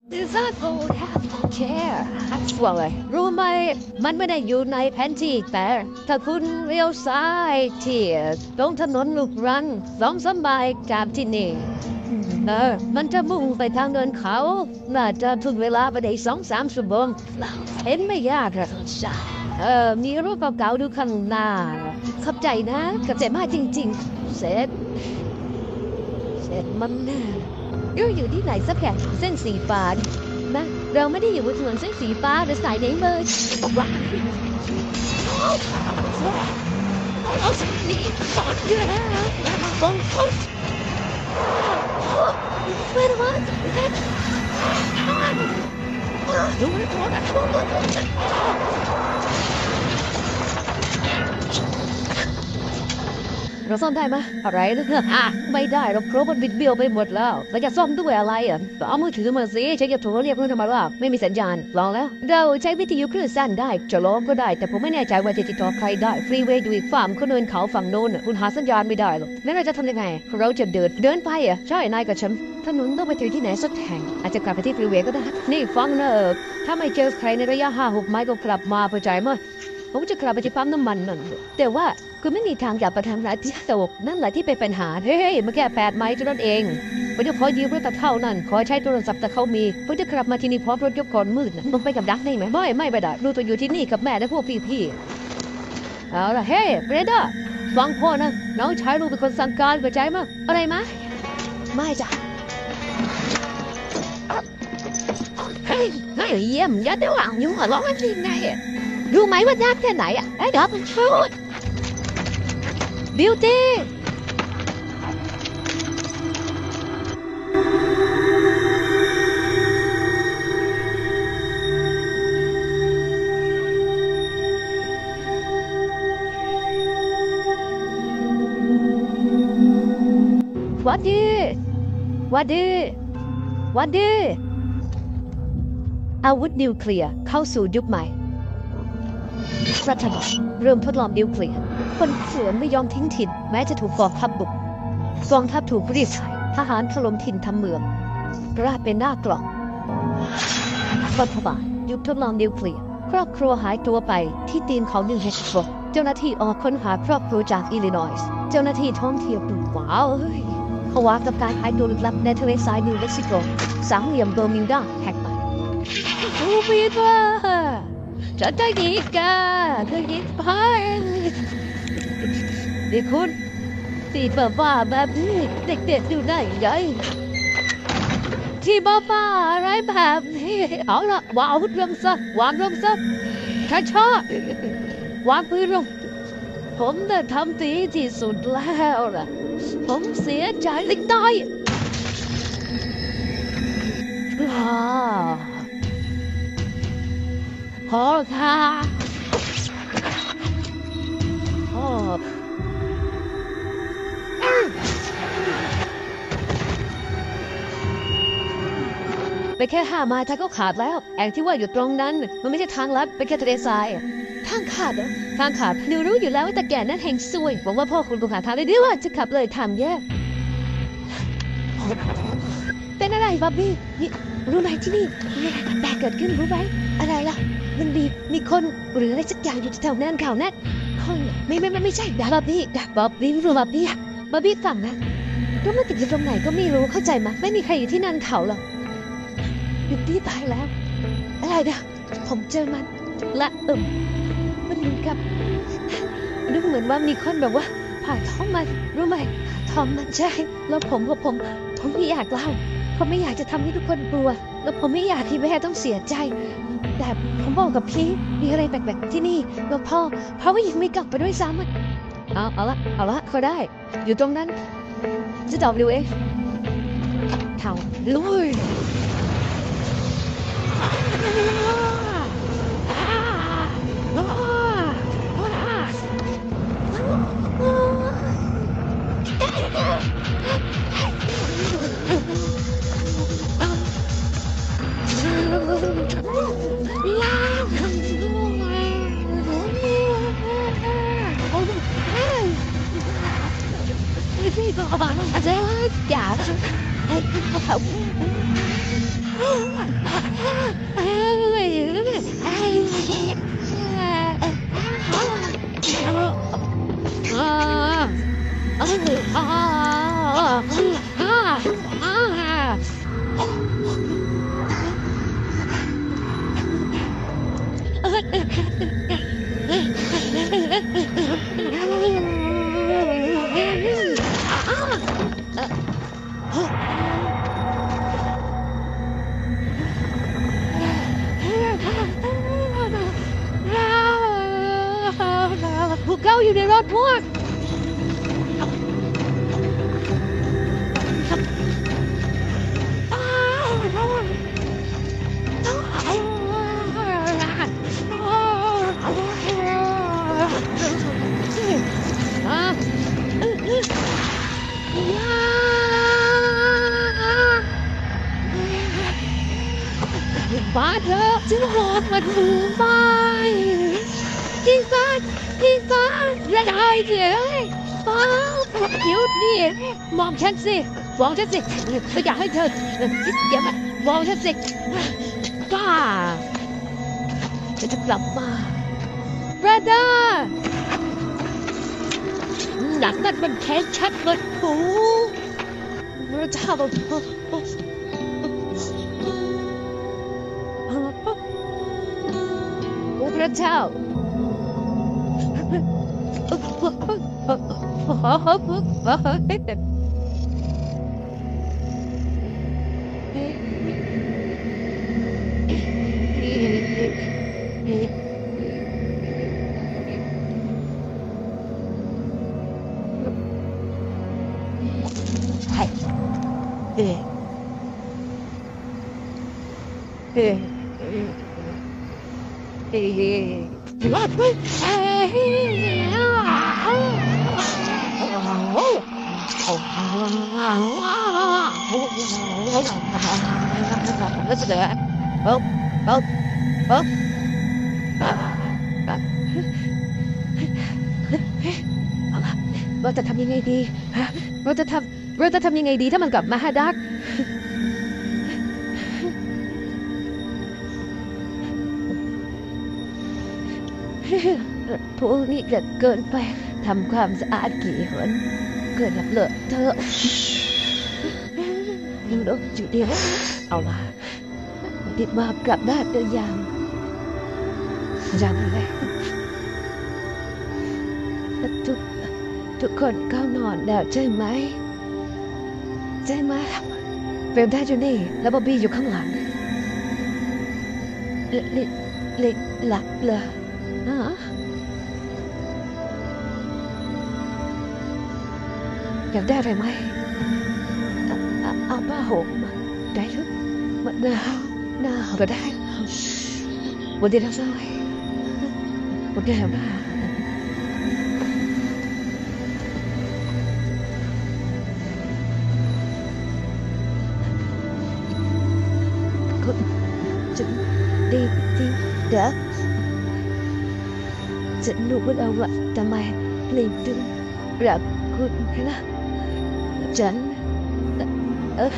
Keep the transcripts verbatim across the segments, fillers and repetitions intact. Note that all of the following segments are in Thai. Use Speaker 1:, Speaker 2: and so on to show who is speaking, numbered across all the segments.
Speaker 1: Is that old hat chair ว่าไงรู้ไหมมันไม่ได้อยู่ในแผนที่แต่ถ้าคุณเลี้ยวซ้ายที่ตรงถนนลูกรังสองสามไมล์จากที่นี่เออมันจะมุ่งไปทางเดินเขาน่าจะถึงเวลาไปได้สองสามชั่วโมงเห็นไม่ยากหรอกเออมีรูปเก่าๆดูข้างหน้าขอบใจนะขอบใจมากจริงๆเสร็จเสร็จมันน่าเราอยู่ที่ไหนสักแห่งเส้นสีฟ้านะเราไม่ได้อยู่บนถนนเส้นสีฟ้าหรือสายไหนเลยว้าวเอาสินี่ฟอนอยู่แล้วฟอนฟอนเมื่อวันดูไม่พอนะเราซ่อมได้ไหมอะไรนะอ่ะไม่ได้เราเพราะมันบิดเบี้ยวไปหมดแล้วเราจะซ่อมด้วยอะไรอ่ะเอามือถือมาสิฉันจะโทรเรียกเพื่อนทำไมล่ะไม่มีสัญญาณลองแล้วเราใช้วิทยุคลื่นสั้นได้จะลองก็ได้แต่ผมไม่แน่ใจว่าจะติดต่อใครได้ฟรีเวย์อยู่อีกฝั่งคนเดินเขาฝั่งโน้นคุณหาสัญญาณไม่ได้หรอกแล้วเราจะทำยังไงเราจะเดินเดินไปอ่ะใช่นายกับฉันถนนต้องไปถึงที่ไหนสักแห่งอาจจะกลับไปที่ฟรีเวย์ก็ได้นี่ฟังนะถ้าไม่เจอใครในระยะห้าหกไมล์ก็กลับมาพอใจมั้ยผมจะกลับไปที่ปั๊มน้ำมันนั่นแต่ว่าคือไม่มีทางกลับไปทางร้านที่ตกนั่นแหละที่เป็นปัญหาเฮ้ยมาแค่แปดไมล์เท่านั้นเองผมจะขอยืมรถตะเท่านั้นขอใช้โทรศัพท์แต่เขามีผมจะกลับมาที่นี่พร้อมรถยกก่อนมืดนะมึงไปกับดักได้ไหมไม่ไม่ไปได้รู้ตัวอยู่ที่นี่กับแม่และพวกพี่ๆเอาล่ะเฮ้ยเบรด้าฟังพ่อนะน้องชายลูกเป็นคนสั่งการเข้าใจมั้ยอะไรมะไม่จ้ะเฮ้ยเฮ้ยเยี่ยมยัดได้หวังอยู่หัวร้องกันยังไงรู้ไหมว่ายากแค่ไหนอ่ะไอ้ดอกมันชูดบิวตี้วัดดีวัดดีวัดดีอาวุธนิวเคลียร์เข้าสู่ยุคใหม่รัฐบาลเริ่มทดลองนิวเคลียร์คนเสือไม่ยอมทิ้งถิ่นแม้จะถูกกองทัพบุกกองทัพถูกรีดไถทหารถล่มถิ่นทำเมืองราดเป็นหน้ากล่องรัฐบาลหยุดทดลองนิวเคลียร์ครอบครัวหายตัวไปที่ตีนเขานิวเฮกโกเจ้าหน้าที่ออกค้นหาครอบครัวจากอิลลินอยส์เจ้าหน้าที่ท่องเที่ยวดูว้าวเฮ้ยเขาว่ากับการหายตัวลึกลับในทะเลทรายนิวเม็กซิโกสามเหลี่ยมเบอร์มิวดาแหกไปโอ้ปีเตอร์ฉันจะยิงแกเธอยิงไปดิคุณตีบ้าบ้าแบบนี้เด็กๆอยู่ได้ยังไงที่บ้าบ้าอะไรแบบนี้เอาละวางอาวุธลงซะวางลงซะช้าช้าวางปืนลงผมได้ทำดีที่สุดแล้วล่ะผมเสียใจเล็กน้อยพอค่ะพอไปแค่ห้าไมล์ทางก็ขาดแล้วแอ่งที่ว่าอยู่ตรงนั้นมันไม่ใช่ทางลัดเป็นแค่ทะเลทรายทางขาดเหรอทางขาดหนูรู้อยู่แล้วว่าตะแก่นั้นแห่งซวยหวังว่าพ่อคุณคงหาทางได้ดีว่าจะขับเลยทางแย่เป็นอะไรบ๊อบบี้นี่รู้ไหมที่นี่มีอะไรแปลกเกิดขึ้นรู้ไหมอะไรล่ะมันมีมีคนหรืออะไรสักอย่างอยู่แถวนั้นข่าวนั้นคนไม่ไม่ไม่ไม่ใช่บ๊อบบี้บ๊อบบี้รู้บ๊อบบี้บ๊อบบี้ฟังนะรู้มันติดอยู่ตรงไหนก็ไม่รู้เข้าใจไหมไม่มีใครอยู่ที่นั่นเขาหรอกอยู่ที่ตายแล้วอะไรนะผมเจอมันละเอิ่มมันเหมือนกับดูเหมือนว่ามีคนแบบว่าผ่านท้องมันรู้ไหมท้องมันใช่แล้วผมผมผมผมไม่อยากเล่าผมไม่อยากจะทำให้ทุกคนกลัวแล้วผมไม่อยากที่แม่ต้องเสียใจแต่ผมบอกกับพี่มีอะไรแปลกๆที่นี่แล้วพ่อพ่อว่ายังไม่กลับไปด้วยซ้ำเอาเอาละเอาละเขาได้อยู่ตรงนั้นจะตอบดูเองเท่าลุยนี่ก็บ้านอาจจะอยากให้เขาอยู่ในรถพวกมาเถอะฉันรอมาถึงไปที่ซันที่ซันระดายเสียป้าเดี๋ยวนี่มองฉันสิมองฉันสิไม่อยากให้เธออย่ามามองฉันสิป้าฉันจะกลับมาระดาหนักนั่นมันแค้นชัดเลยโอ้พระเจ้าโอ้พระเจ้าเอ๊ะเอ๊ะเอ๊ะว่าไปเอ๊ะแล้วจะเดี๋ยวเอ๊ะเอ๊ะเอ๊ะเราจะทำยังไงดีเราจะทำเราจะทำยังไงดีถ้ามันกลับมาฮะดักพวกนี้เกิดเกินไปทำความสะอาดกี่หนเกิดแบบเลอะเทอะดูดูจุดเดียวเอาล่ะติดมากลับบ้านเดินยางยังเลยทุกทุกคนเข้านอนแล้วใช่ไหมใช่ไหมเฟรมได้อยู่นี่แล้วบ๊อบบี้อยู่ข้างหลังเล็กเล็กหลับเลยฮะอยากได้อะไรไหมเอาผ้าห่มได้หรือมันหนาวหนาวก็ได้วันที่เราใส่วันที่เราหนาวฉันดีดีเด้อฉันรู้ว่าว่าทำไมลืมถึงรักคุณนะฉันเออ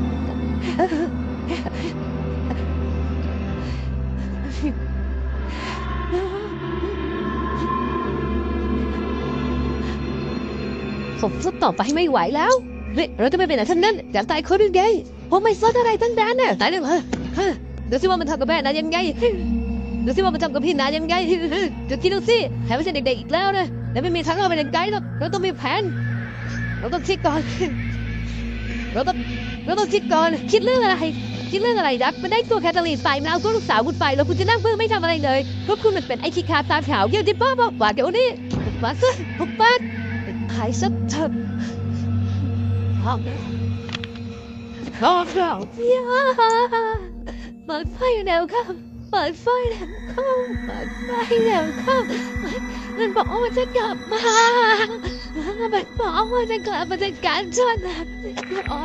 Speaker 1: ผมสุดต่อไปไม่ไหวแล้วเฮ้ยเราจะไม่เป็นอะไรทั้งนั้นอยากตายคนหรือไงผมไม่สนอะไรทั้งนั้นน่ะตายเลยเหรอดูสิว่ามันทำกับแม่นายยังไงดูสิว่ามันทำกับพี่นายยังไงจะคิดดูสิแถมไม่ใช่เด็กๆอีกแล้วนะและไม่มีทางเราไปยังไงหรอกเราต้องมีแผนเราต้องคิดก่อนเราต้องเราต้องคิดก่อนคิดเรื่องอะไรคิดเรื่องอะไรดักมันได้ตัวแคทเธอรีนไปมันเอาตัวลูกสาวคุณไปแล้วคุณจะนั่งเพื่อไม่ทำอะไรเลยเพราะคุณมันเป็นไอ้ขี้ขาตาขาวเยี่ยมที่พ่อบอกว่าเดี๋ยวนี้มาซะปุ๊บปั๊บหายสักเถอะห้องห้องเราอย่าเปิดไฟแล้วครับเปิดไฟแล้วเข้าเปิดไฟแล้วเข้ามันบอกว่าจะกลับมามันบอกว่าจะกลับมาจัดการฉันนะอ๋อ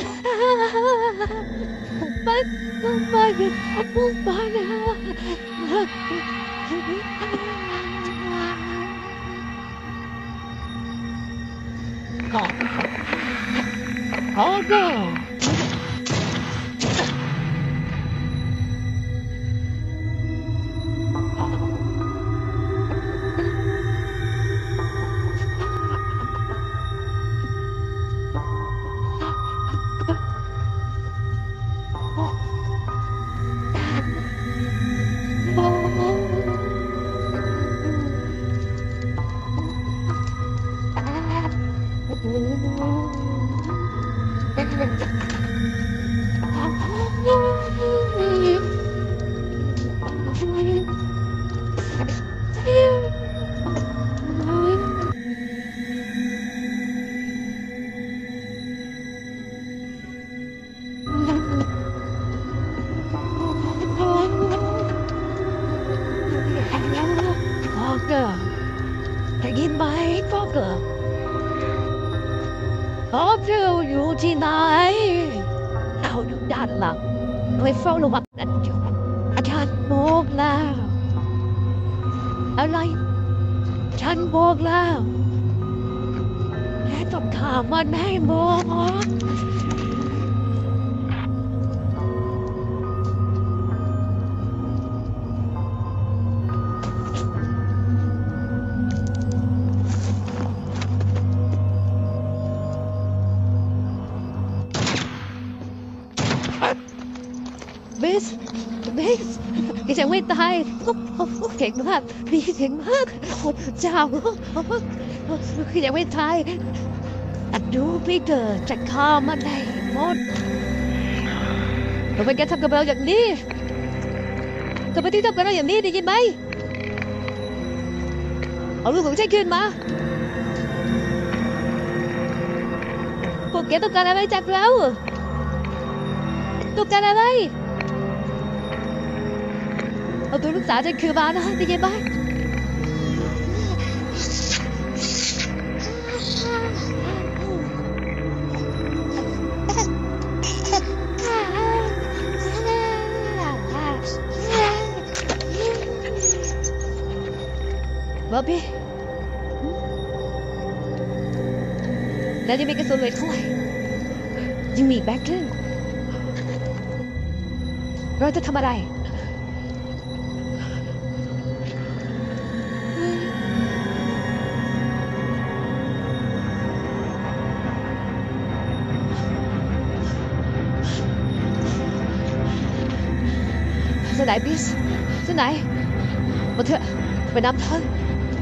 Speaker 1: ปัดปัดปัดปัดปัดนะขอขอเด้อที่ไหนเอาดูด้านหลังไปเฝ้าระวังนั่นอยู่อาจารย์บอกแล้วอะไรฉันบอกแล้วแค่ต้องถามมันให้หมดเบสเบสยังไม่ตายเก่งมากดีเก่งมากเจ้ายังไม่ตายดูปีเตอร์จะฆ่ามันได้หมดทำไมแกทำกับเราอย่างนี้ทำไมที่ทำกับเราอย่างนี้ได้ยินไหมเอาลูกของฉันขึ้นมาพวกแกต้องการอะไรจากเราต้องการอะไรเอาตัวลูกสาวฉันคืนมานะได้ยินไหมบอบบี้แล้วยังมีกระสุนเหลือเท่าไหร่ยังมีแบ็คขึ้นเราจะทำอะไรเส้นไหนบิสเส้นไหนมาเถอะไปนำเธอ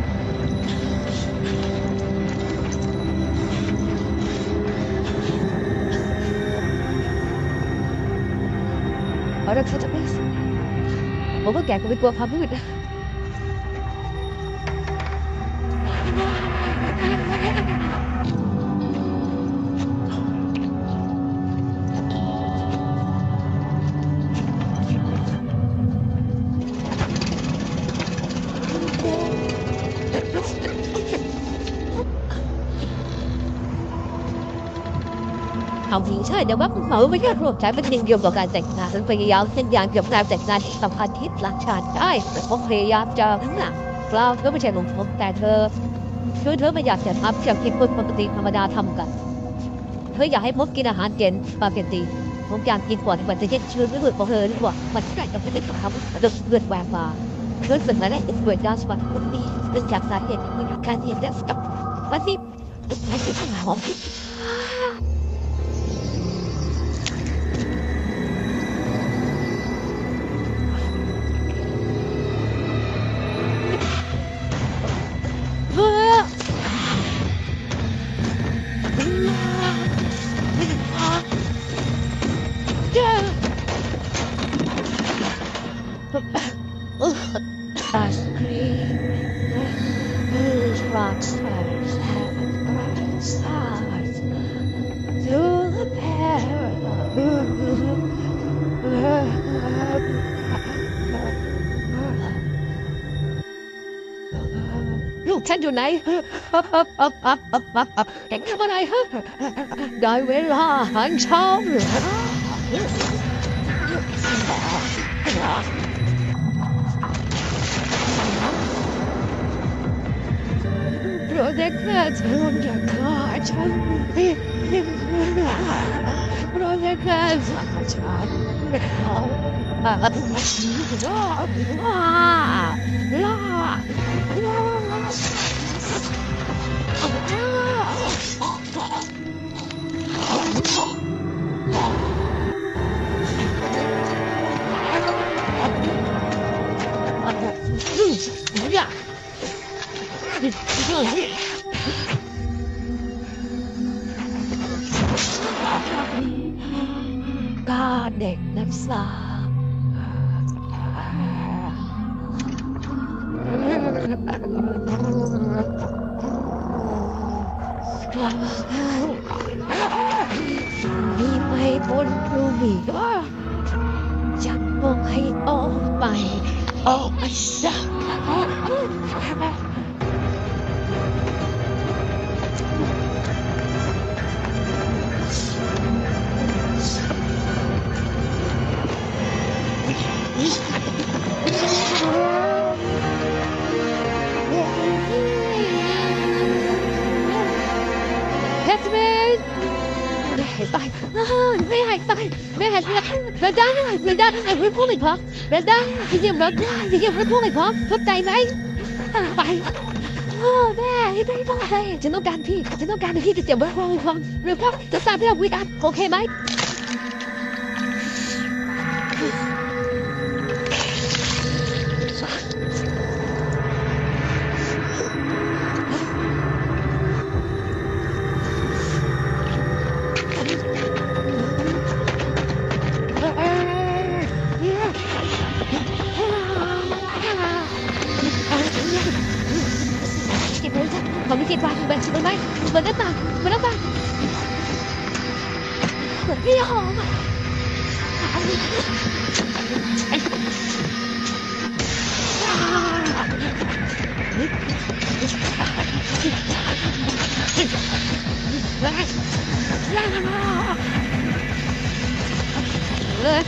Speaker 1: เอาละเธอจะบิสผมว่าแกก็ไม่กลัวความมืดนะเอาจริงใช่เดี๋ยวว่าเหมาไม่ใช่รวมใจเป็นหนึ่งเดียวกับการแต่งงานฉันพยายามเส้นยางเกี่ยวกับการแต่งงานที่สำคัญที่หลักชาติได้แต่ผมพยายามจะทั้งหลังเราก็ไม่ใช่หลงผมแต่เธอคือเธอไม่อยากจะทำอย่างที่คนปกติธรรมดาทำกันเธออยากให้ผมกินอาหารเย็นปกติผมอยากกินก่อนก่อนจะเย็นชื่นไม่เหมือนของเธอหรือว่ามันใกล้จะไม่ได้ทำเดือดเดือดแหวกมาเธอเป็นอะไรเป็นด้วยด้านสมัครคนนี้เรื่องจากสาเหตุที่การเห็นและกับวันนี้ไม่ใช่ปัญหาของIce cream, whose rock stars have stars through the paradise. ลูกฉันอยู่ไหนแกทำอะไรฮะได้เวลาอาหารเช้าเพราะเด็กแค่เธอจะฆ่าฉันเพราะเด็กแค่ฆ่าฉันล่าล่าล่ากาเด็กนักสามีไม่พ้นรูบีก็จะมองให้ออกไปออกไปสักแคทเมนไม่หายไปไม่หายไปไม่หายไปเบรดด้าเบรดด้าไม่พูดเลยพอเบรดด้าจริงๆเบรดด้าจริงๆไม่พูดเลยพอเข้าใจไหมไปแม่ไม่ได้ฉันต้องการพี่ฉันต้องการพี่จะเจ็บเบรดด้าเลยพอเร็วพอจะสร้างให้เราคุยกันโอเคไหมผมไม่คิดว่าแบบมันไม่เหมือนหน้าต่างเหมือนหน้าต่างเหมือนพี่หอมอ่ะเลย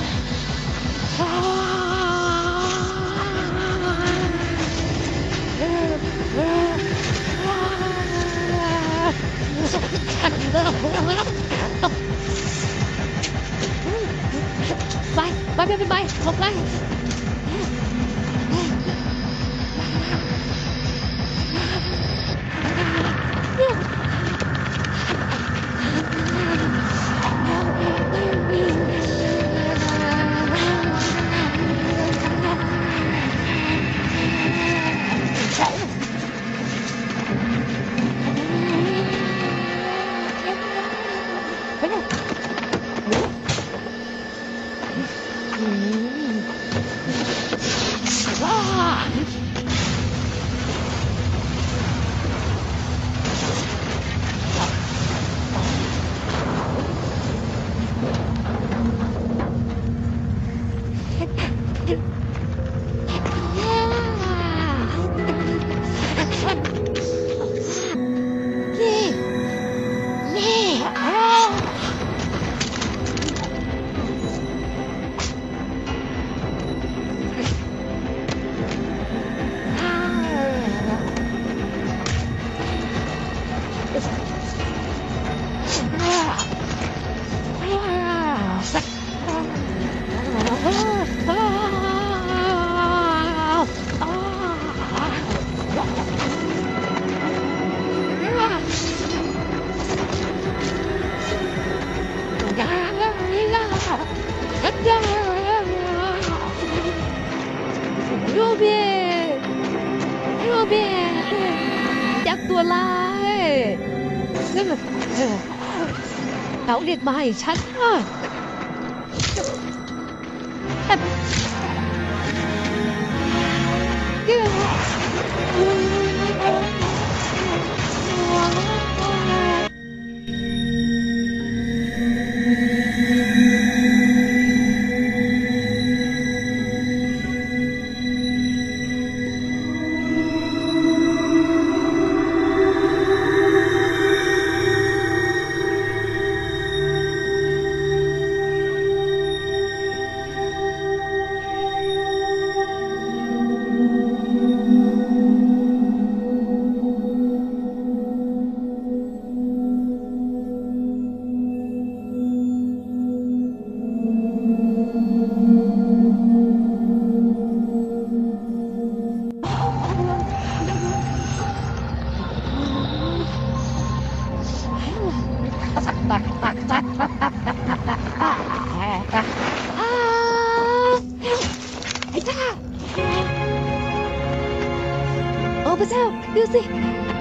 Speaker 1: ไปไปไปไปไปหลบไปรูบี้รูบี้จักตัวลายนั่นเขาเรียกมาให้ฉันโอ้พระเจ้าดูสิ